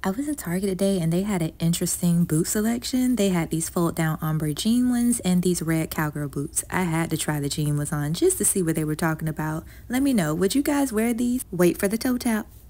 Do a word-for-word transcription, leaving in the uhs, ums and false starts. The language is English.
I was in Target today and they had an interesting boot selection. They had these fold down ombre jean ones and these red cowgirl boots. I had to try the jean ones on just to see what they were talking about. Let me know, would you guys wear these? Wait for the toe tap.